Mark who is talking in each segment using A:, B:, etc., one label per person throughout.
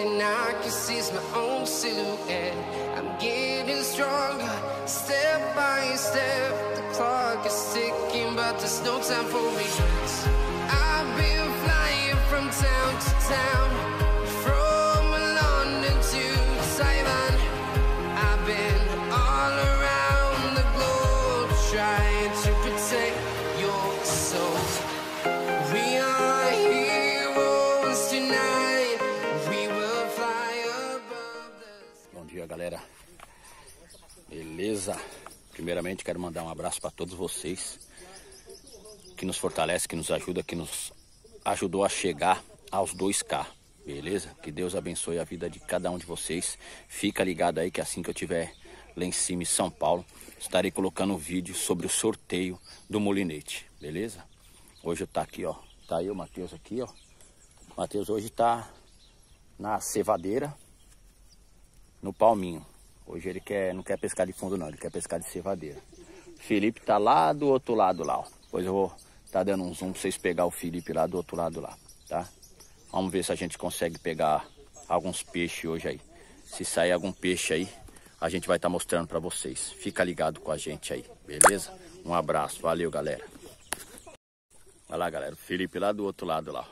A: and I can see my own silhouette. I'm getting stronger, step by step. The clock is ticking, but there's no time for regrets. I've been flying from town to town, from London to Taiwan. I've been all around the globe trying to protect your soul. We are heroes tonight. We will fly above the...
B: Bom dia, galera. Beleza? Primeiramente quero mandar um abraço para todos vocês que nos fortalece, que nos ajuda, que nos ajudou a chegar aos 2K. Beleza? Que Deus abençoe a vida de cada um de vocês. Fica ligado aí que assim que eu tiver lá em cima em São Paulo, estarei colocando um vídeo sobre o sorteio do molinete. Beleza? Hoje eu tá aqui, ó. Tá aí o Matheus aqui, ó. O Matheus hoje tá na cevadeira, no palminho. Hoje ele não quer pescar de fundo não, ele quer pescar de cevadeira. Felipe tá lá do outro lado lá, ó. Depois eu vou tá dando um zoom pra vocês pegar o Felipe lá do outro lado lá, tá? Vamos ver se a gente consegue pegar alguns peixes hoje aí. Se sair algum peixe aí, a gente vai estar mostrando pra vocês. Fica ligado com a gente aí, beleza? Um abraço, valeu, galera. Olha lá, galera, o Felipe lá do outro lado lá.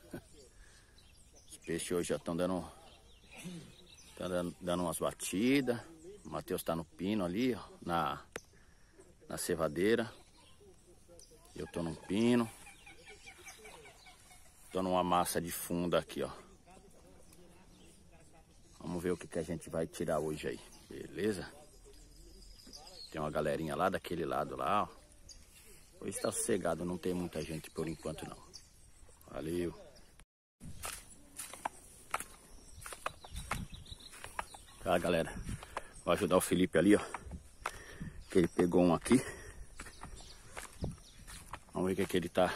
B: Os peixes hoje já estão dando umas batidas. O Matheus tá no pino ali, ó, na cevadeira. Eu tô num pino. Tô numa massa de fundo aqui, ó. Vamos ver o que a gente vai tirar hoje aí, beleza? Tem uma galerinha lá daquele lado lá, ó. Hoje tá sossegado, não tem muita gente por enquanto não. Valeu. Tá, galera. Vou ajudar o Felipe ali, ó. Que ele pegou um aqui. Vamos ver o que ele tá.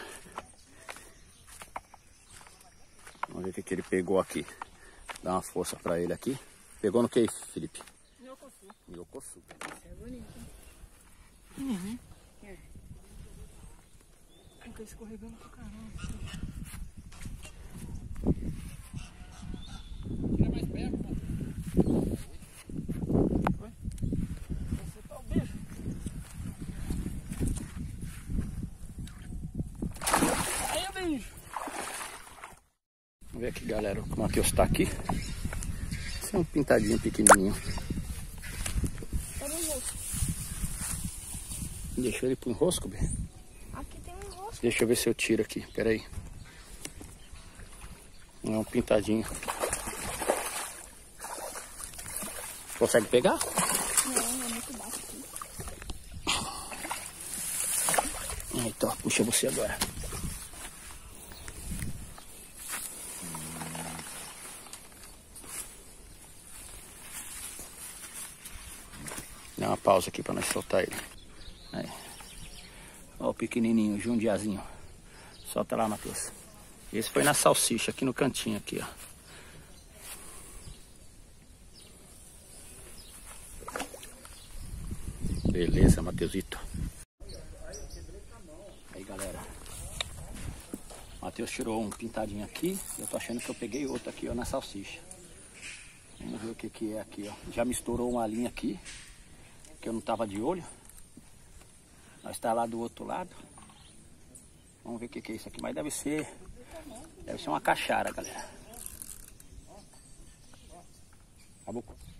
B: Vamos ver o que ele pegou aqui. Dá uma força pra ele aqui. Pegou no que, Felipe?
C: Miocossu.
B: Miocossu.
C: É bonito. Uhum. É. Fica escorregando pra caramba. Tira mais perto, mano. Oi? Você tá o bicho. Aí, bicho.
B: Vamos ver aqui, galera, o Matheus tá aqui. Esse é um pintadinho pequenininho.
C: Tá no rosto.
B: Deixou ele pro enrosco, bem?
C: Aqui tem um rosto.
B: Deixa eu ver se eu tiro aqui, pera aí. É um pintadinho. Consegue pegar?
C: Não, é muito baixo aqui.
B: Então, puxa você agora. Dá uma pausa aqui para nós soltar ele. Aí. Ó o pequenininho, jundiazinho. Solta lá, Matheus. Esse foi na salsicha, aqui no cantinho, aqui, ó. Beleza, Matheusito. Aí, galera. Matheus tirou um pintadinho aqui. Eu tô achando que eu peguei outro aqui, ó, na salsicha. Vamos ver o que é aqui, ó. Já misturou uma linha aqui, que eu não tava de olho. Nós tá lá do outro lado. Vamos ver o que é isso aqui. Mas deve ser uma caixara, galera. Acabou.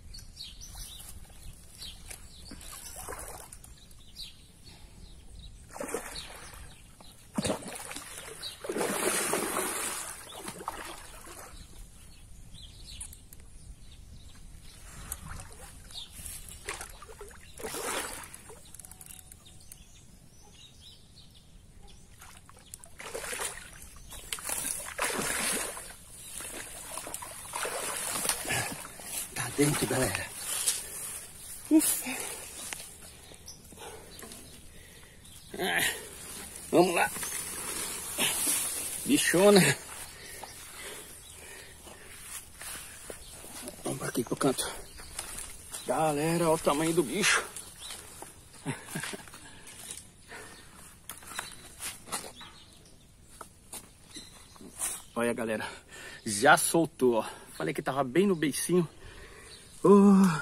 B: Dentro, galera. Ufa. Vamos lá. Bichona. Vamos para aqui pro canto. Galera, olha o tamanho do bicho. Olha, galera. Já soltou, ó. Falei que tava bem no beicinho. Oh.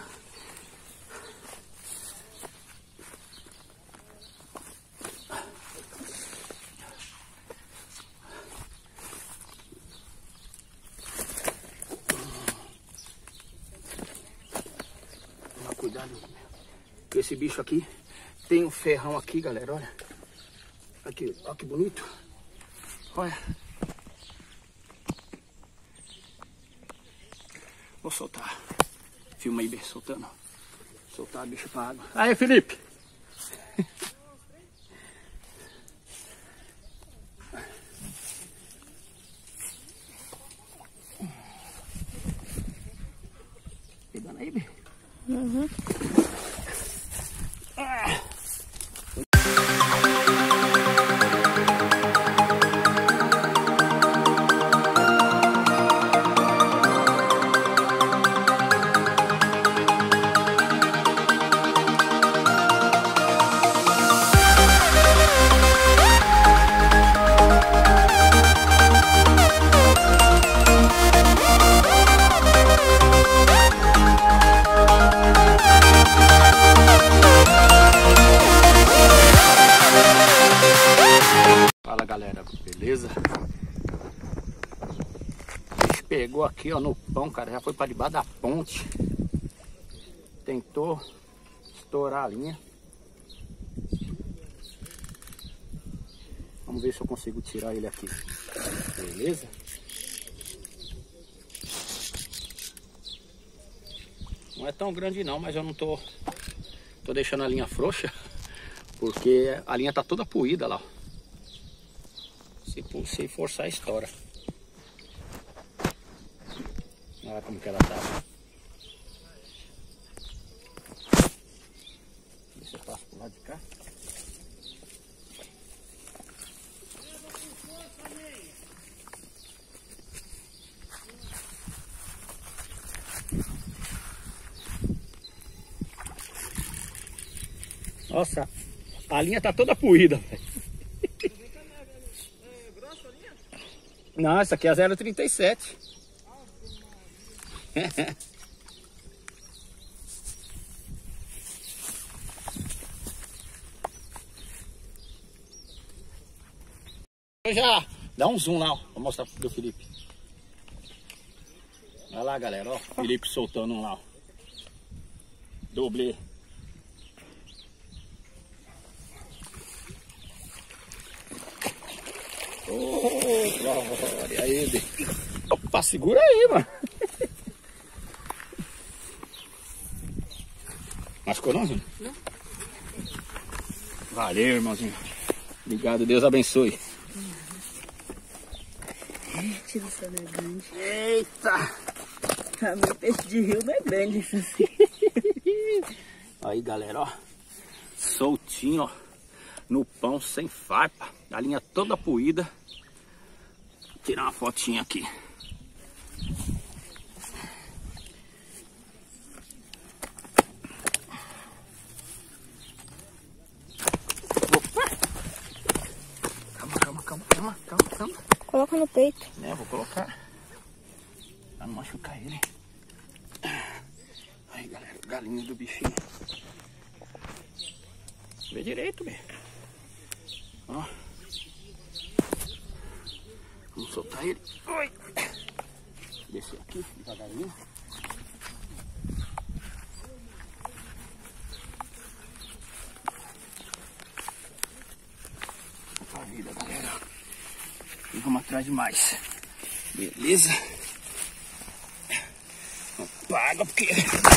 B: Toma cuidado com esse bicho aqui. Tem um ferrão aqui, galera, olha. Aqui, olha que bonito. Olha. Vou soltar. Filma aí, soltando. Soltar a bicha pra água. Aí, Felipe. Pegando aí, Bê?
D: Uhum.
B: Fala, galera, beleza? O bicho pegou aqui, ó, no pão, cara. Já foi pra debaixo da ponte. Tentou estourar a linha. Vamos ver se eu consigo tirar ele aqui. Beleza? Não é tão grande não, mas eu não tô deixando a linha frouxa, porque a linha tá toda puída lá, ó. Se forçar, estoura. Olha como que ela tá. Deixa eu passo pro lado de cá. Nossa, a linha tá toda puída, velho. Não, essa aqui é a 0,37. Já dá um zoom lá, ó. Vou mostrar pro Felipe. Olha lá, galera, ó. Felipe soltando um lá, ó. Doblê. Glória a ele. Opa, segura aí, mano. Machucou não, Júnior? Não. Valeu, irmãozinho. Obrigado, Deus abençoe.
D: Tira essa não é grande.
B: Eita!
D: Meu peixe de rio não é grande isso assim.
B: Aí, galera, ó. Soltinho, ó. No pão, sem farpa. A linha toda puída. Vou tirar uma fotinha aqui. Calma.
D: Coloca no peito.
B: É, vou colocar. Pra não machucar ele. Aí, galera, galinha do bichinho. Vê direito, velho. Ó. Vamos soltar ele. Oi. Descer aqui, devagarinho. Opa vida, galera. E vamos atrás de mais. Beleza? Paga porque...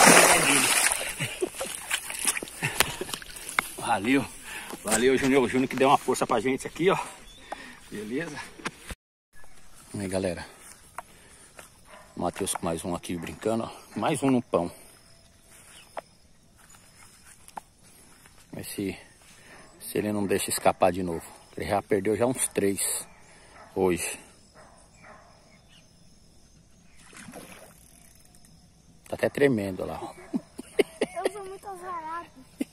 B: Valeu, Júnior. O Júnior que deu uma força pra gente aqui, ó. Beleza? Aí, galera. O Matheus com mais um aqui brincando, ó. Mais um no pão. Mas se ele não deixa escapar de novo. Ele já perdeu já uns 3 hoje. Tá até tremendo lá, ó.
D: Eu sou muito azarado.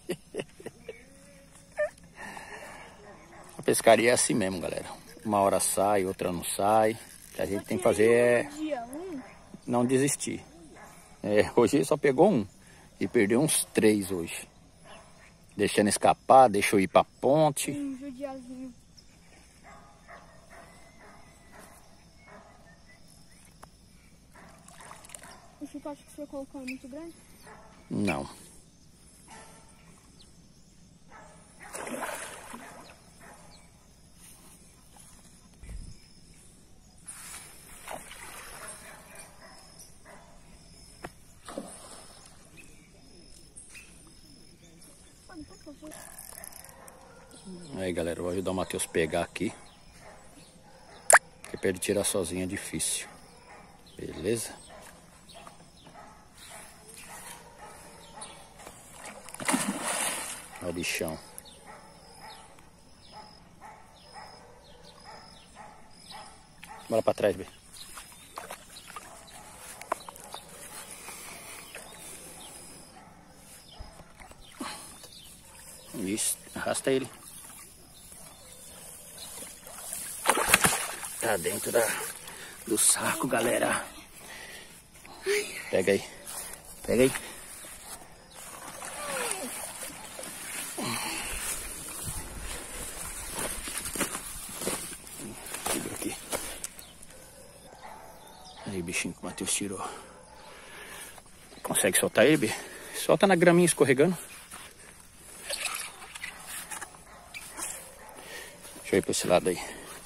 B: A pescaria é assim mesmo, galera. Uma hora sai, outra não sai. O que a gente tem que fazer é...
D: Dia 1,
B: não desistir. Hoje ele só pegou um e perdeu uns 3 hoje. Deixando escapar, deixou ir pra ponte.
D: Um judiazinho. O chicote que você colocou é muito grande?
B: Não. Aí galera, eu vou ajudar o Matheus a pegar aqui. Porque pra ele tirar sozinho é difícil. Beleza? Olha o bichão. Bora pra trás, B. Isso, arrasta ele. Tá dentro do saco, galera. Pega aí. Pega aí. Segura aqui. Aí, bichinho que o Matheus tirou. Consegue soltar ele, B? Solta na graminha escorregando. Deixa eu ir pra esse lado aí.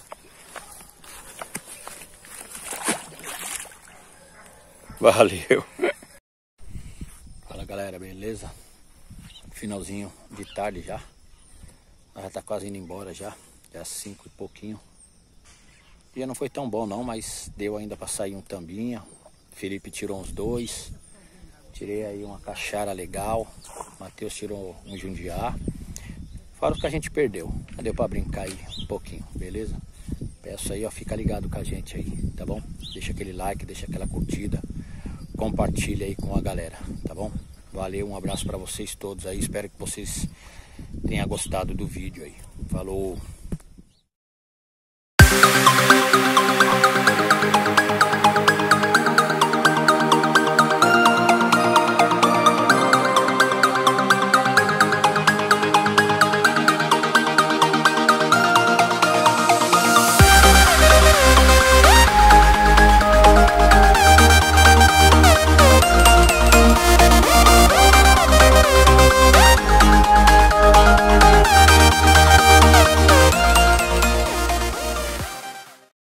B: Valeu. Fala galera, beleza? Finalzinho de tarde já. Já tá quase indo embora já. Já 5 e pouquinho. O dia não foi tão bom não, mas deu ainda pra sair um tambinha. Felipe tirou uns 2. Tirei aí uma caixara legal. Matheus tirou um jundiá. Fora o que a gente perdeu. Deu pra brincar aí um pouquinho, beleza? Peço aí, ó, fica ligado com a gente aí, tá bom? Deixa aquele like, deixa aquela curtida. Compartilha aí com a galera, tá bom? Valeu, um abraço pra vocês todos aí. Espero que vocês tenham gostado do vídeo aí. Falou!